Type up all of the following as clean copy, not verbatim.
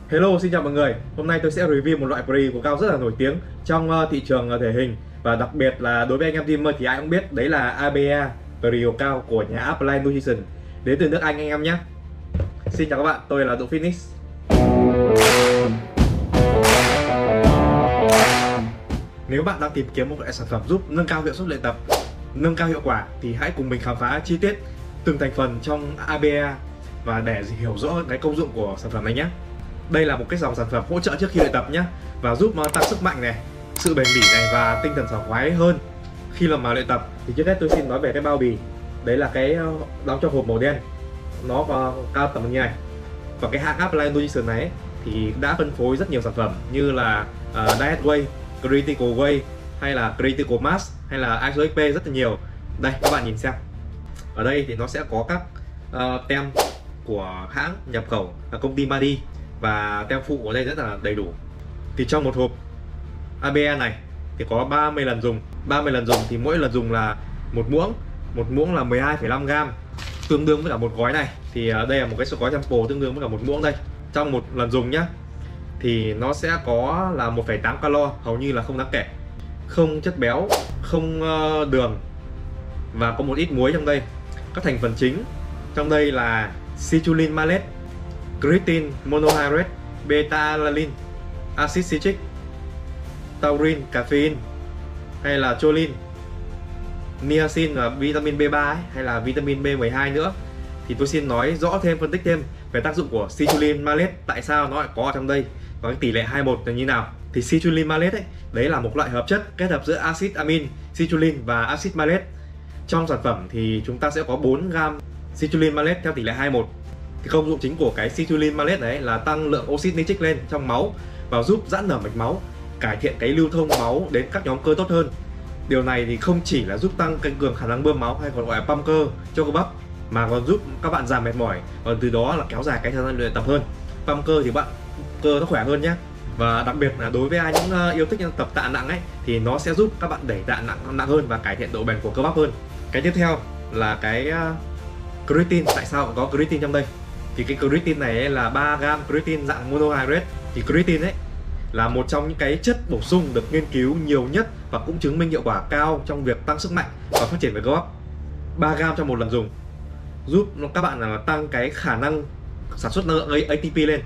Hello, xin chào mọi người. Hôm nay tôi sẽ review một loại pre-workout rất là nổi tiếng trong thị trường thể hình, và đặc biệt là đối với anh em gamer thì ai cũng biết đấy là ABA pre-workout của nhà Apply Nutrition, đến từ nước Anh anh em nhé. Xin chào các bạn, tôi là Độ Fitness. Nếu bạn đang tìm kiếm một loại sản phẩm giúp nâng cao hiệu suất luyện tập, nâng cao hiệu quả thì hãy cùng mình khám phá chi tiết từng thành phần trong ABA và để hiểu rõ cái công dụng của sản phẩm này nhé. Đây là một cái dòng sản phẩm hỗ trợ trước khi luyện tập nhé, và giúp tăng sức mạnh này, sự bền bỉ này và tinh thần sảng khoái hơn khi mà luyện tập. Thì trước hết tôi xin nói về cái bao bì. Đấy là cái đóng trong hộp màu đen, nó có cao tầm như này. Và cái hãng Apply Nutrition này thì đã phân phối rất nhiều sản phẩm như là Diet Whey, Critical Whey hay là Critical Mass hay là ISOXP, rất là nhiều. Đây các bạn nhìn xem, ở đây thì nó sẽ có các tem của hãng nhập khẩu là công ty Madi, và tem phụ ở đây rất là đầy đủ. Thì trong một hộp ABA này thì có 30 lần dùng. 30 lần dùng thì mỗi lần dùng là một muỗng là 12,5 gram, tương đương với cả một gói này. Thì đây là một cái số gói sample tương đương với cả một muỗng đây. Trong một lần dùng nhá thì nó sẽ có là 1,8 calo, hầu như là không đáng kể, không chất béo, không đường, và có một ít muối trong đây. Các thành phần chính trong đây là citrulline malate, creatine monohydrate, beta-alanine, axit citric, taurine, caffeine hay là choline, niacin và vitamin B3 ấy, hay là vitamin B12 nữa. Thì tôi xin nói rõ thêm, phân tích thêm về tác dụng của citrulline malate, tại sao nó lại có ở trong đây và cái tỷ lệ 21 là như nào. Thì citrulline malate ấy, đấy là một loại hợp chất kết hợp giữa axit amin, citrulline và axit malate. Trong sản phẩm thì chúng ta sẽ có 4 gram citrulline malate theo tỷ lệ 21. Thì công dụng chính của cái citrulline malate này là tăng lượng oxit nitric lên trong máu và giúp giãn nở mạch máu, cải thiện cái lưu thông máu đến các nhóm cơ tốt hơn. Điều này thì không chỉ là giúp tăng cân cường khả năng bơm máu hay còn gọi là pump cơ cho cơ bắp, mà còn giúp các bạn giảm mệt mỏi và từ đó là kéo dài cái thời gian luyện tập hơn. Pump cơ thì bạn cơ nó khỏe hơn nhé. Và đặc biệt là đối với ai những yêu thích tập tạ nặng ấy thì nó sẽ giúp các bạn đẩy tạ nặng hơn và cải thiện độ bền của cơ bắp hơn. Cái tiếp theo là cái creatine. Tại sao có creatine trong đây? Thì cái creatine này ấy là 3 gram creatine dạng monohydrate. Thì creatine ấy là một trong những cái chất bổ sung được nghiên cứu nhiều nhất và cũng chứng minh hiệu quả cao trong việc tăng sức mạnh và phát triển về cơ bắp. 3 gram trong một lần dùng giúp các bạn là tăng cái khả năng sản xuất năng lượng ATP lên,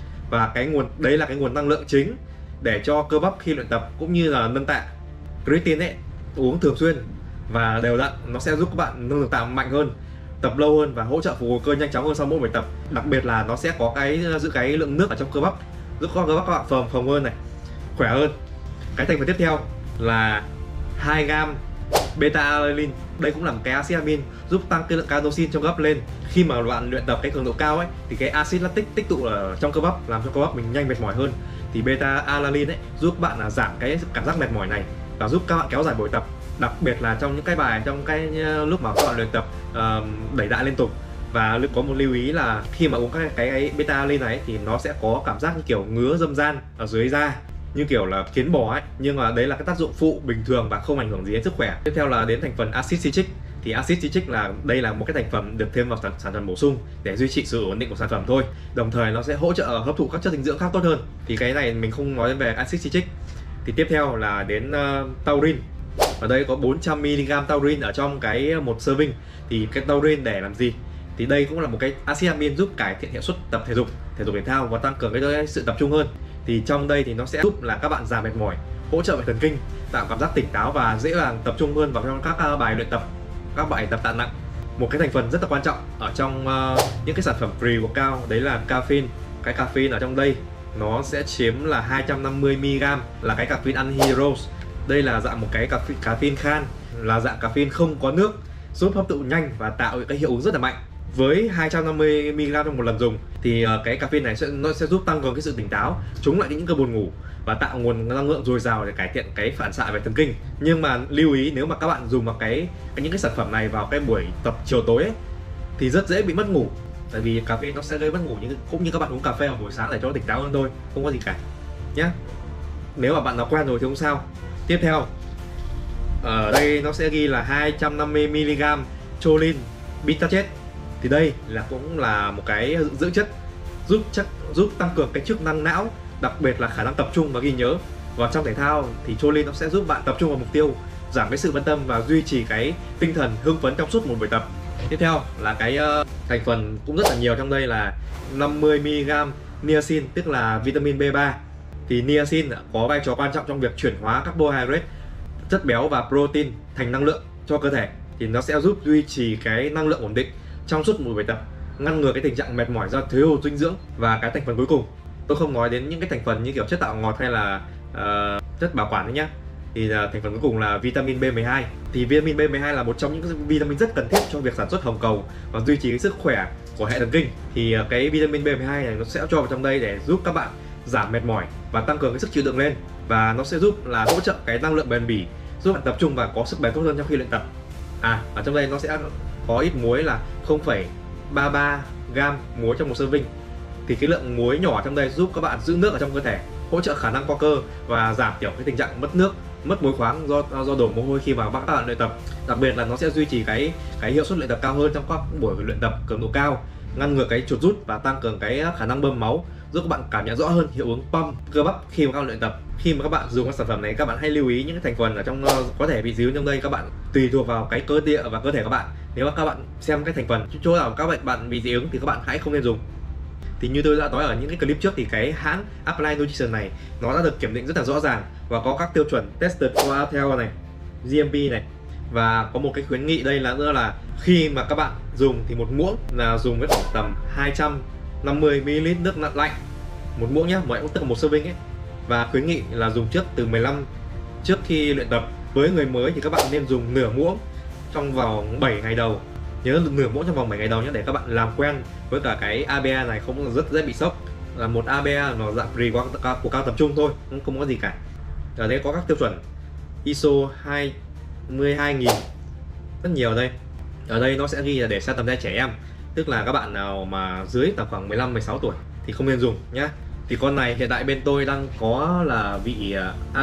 và cái nguồn đấy là cái nguồn năng lượng chính để cho cơ bắp khi luyện tập cũng như là nâng tạ. Creatine ấy uống thường xuyên và đều đặn nó sẽ giúp các bạn nâng được tạ mạnh hơn, tập lâu hơn và hỗ trợ phục hồi cơ nhanh chóng hơn sau mỗi buổi tập. Đặc biệt là nó sẽ có cái giữ cái lượng nước ở trong cơ bắp, giúp cơ bắp các bạn phồng hơn này, khỏe hơn. Cái thành phần tiếp theo là 2 gram beta-alanine. Đây cũng là một cái axit amin giúp tăng cái lượng carnosine trong cơ bắp lên. Khi mà bạn luyện tập cái cường độ cao ấy thì cái axit lactic tích tụ ở trong cơ bắp làm cho cơ bắp mình nhanh mệt mỏi hơn. Thì beta-alanine ấy giúp bạn là giảm cái cảm giác mệt mỏi này và giúp các bạn kéo dài buổi tập. Đặc biệt là trong những cái bài, trong cái lúc mà các bạn luyện tập đẩy tạ liên tục. Và có một lưu ý là khi mà uống cái beta-alanine này thì nó sẽ có cảm giác như kiểu ngứa dâm gian ở dưới da, như kiểu là kiến bò ấy, nhưng mà đấy là cái tác dụng phụ bình thường và không ảnh hưởng gì đến sức khỏe. Tiếp theo là đến thành phần axit citric. Thì axit citric là đây là một cái thành phần được thêm vào sản phẩm bổ sung để duy trì sự ổn định của sản phẩm thôi, đồng thời nó sẽ hỗ trợ hấp thụ các chất dinh dưỡng khác tốt hơn. Thì cái này mình không nói về axit citric. Thì tiếp theo là đến taurine. Ở đây có 400 mg taurine ở trong cái một serving. Thì cái taurine để làm gì? Thì đây cũng là một cái axit amin giúp cải thiện hiệu suất tập thể dục thể thao và tăng cường cái sự tập trung hơn. Thì trong đây thì nó sẽ giúp là các bạn giảm mệt mỏi, hỗ trợ về thần kinh, tạo cảm giác tỉnh táo và dễ dàng tập trung hơn vào trong các bài luyện tập, các bài tập tạ nặng. Một cái thành phần rất là quan trọng ở trong những cái sản phẩm pre-workout đấy là caffeine. Cái caffeine ở trong đây nó sẽ chiếm là 250 mg, là cái caffeine anhydrous. Đây là dạng một cái caffeine khan, là dạng caffeine không có nước, giúp hấp thụ nhanh và tạo cái hiệu ứng rất là mạnh. Với 250 mg trong một lần dùng thì cái caffeine này nó sẽ giúp tăng cường cái sự tỉnh táo, chống lại những cơn buồn ngủ và tạo nguồn năng lượng dồi dào để cải thiện cái phản xạ về thần kinh. Nhưng mà lưu ý, nếu mà các bạn dùng vào những cái sản phẩm này vào cái buổi tập chiều tối ấy, thì rất dễ bị mất ngủ, tại vì caffeine nó sẽ gây mất ngủ, cũng như các bạn uống cà phê vào buổi sáng để cho nó tỉnh táo hơn thôi, không có gì cả nhé. Nếu mà bạn nào quen rồi thì không sao. Tiếp theo ở đây nó sẽ ghi là 250 mg choline bittachet. Thì đây cũng là một cái dưỡng chất giúp giúp tăng cường cái chức năng não, đặc biệt là khả năng tập trung và ghi nhớ. Và trong thể thao thì choline nó sẽ giúp bạn tập trung vào mục tiêu, giảm cái sự phân tâm và duy trì cái tinh thần hưng phấn trong suốt một buổi tập. Tiếp theo là cái thành phần cũng rất là nhiều, trong đây là 50mg niacin, tức là vitamin B3. Thì niacin có vai trò quan trọng trong việc chuyển hóa carbohydrate, chất béo và protein thành năng lượng cho cơ thể. Thì nó sẽ giúp duy trì cái năng lượng ổn định trong suốt một buổi tập, ngăn ngừa cái tình trạng mệt mỏi do thiếu hụt dinh dưỡng. Và cái thành phần cuối cùng, tôi không nói đến những cái thành phần như kiểu chất tạo ngọt hay là chất bảo quản đấy nhá. Thì thành phần cuối cùng là vitamin B12. Thì vitamin B12 là một trong những vitamin rất cần thiết cho việc sản xuất hồng cầu và duy trì cái sức khỏe của hệ thần kinh. Thì cái vitamin B12 này nó sẽ cho vào trong đây để giúp các bạn giảm mệt mỏi và tăng cường cái sức chịu đựng lên, và nó sẽ giúp là hỗ trợ cái năng lượng bền bỉ, giúp bạn tập trung và có sức bền tốt hơn trong khi luyện tập. Ở trong đây nó sẽ có ít muối là 0,33 gam muối trong một serving. Thì cái lượng muối nhỏ trong đây giúp các bạn giữ nước ở trong cơ thể, hỗ trợ khả năng co cơ và giảm thiểu cái tình trạng mất nước, mất muối khoáng do đổ mồ hôi khi mà các bạn luyện tập. Đặc biệt là nó sẽ duy trì cái hiệu suất luyện tập cao hơn trong các buổi luyện tập cường độ cao, ngăn ngừa cái chuột rút và tăng cường cái khả năng bơm máu, giúp các bạn cảm nhận rõ hơn hiệu ứng pump cơ bắp khi mà các bạn luyện tập. Khi mà các bạn dùng các sản phẩm này, các bạn hãy lưu ý những cái thành phần ở trong có thể bị díu trong đây. Các bạn tùy thuộc vào cái cơ địa và cơ thể các bạn. Nếu mà các bạn xem cái thành phần chỗ nào các bạn bị dị ứng thì các bạn hãy không nên dùng. Thì như tôi đã nói ở những cái clip trước thì cái hãng Apply Nutrition này nó đã được kiểm định rất là rõ ràng và có các tiêu chuẩn tested qua theo này, GMP này. Và có một cái khuyến nghị đây là nữa là khi mà các bạn dùng thì một muỗng là dùng với khoảng tầm 250ml nước lạnh, một muỗng nhé, tức là một serving ấy. Và khuyến nghị là dùng từ 15 trước khi luyện tập. Với người mới thì các bạn nên dùng nửa muỗng trong vòng 7 ngày đầu. Nhớ nửa muỗng trong vòng 7 ngày đầu nhé, để các bạn làm quen với cả cái ABA này, không rất dễ bị sốc. Là một ABA nó dạng pre của cao tập trung thôi, không có gì cả. Ở đây có các tiêu chuẩn ISO 22000 rất nhiều đây. Ở đây nó sẽ ghi là để sang tầm trẻ em, tức là các bạn nào mà dưới tầm khoảng 15-16 tuổi thì không nên dùng nhá. Thì con này hiện tại bên tôi đang có là vị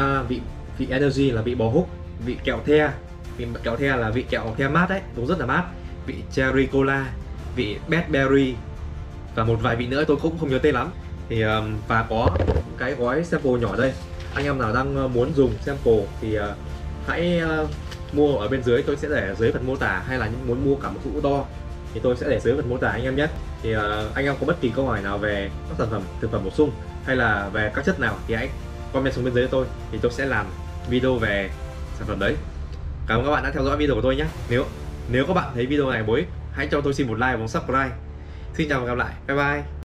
energy là vị bò húc, vị kẹo the. Vị kẹo the là vị kẹo the mát đấy, cũng rất là mát. Vị cherry cola, vị berry và một vài vị nữa tôi cũng không nhớ tên lắm. Thì và có cái gói sample nhỏ đây. Anh em nào đang muốn dùng sample thì hãy mua ở bên dưới, tôi sẽ để dưới phần mô tả, hay là muốn mua cả một hũ to thì tôi sẽ để dưới phần mô tả anh em nhé. Thì anh em có bất kỳ câu hỏi nào về các sản phẩm thực phẩm bổ sung hay là về các chất nào thì hãy comment xuống bên dưới cho tôi, thì tôi sẽ làm video về sản phẩm đấy. Cảm ơn các bạn đã theo dõi video của tôi nhé. Nếu các bạn thấy video này bổ ích, hãy cho tôi xin một like và một subscribe. Xin chào và gặp lại, bye bye.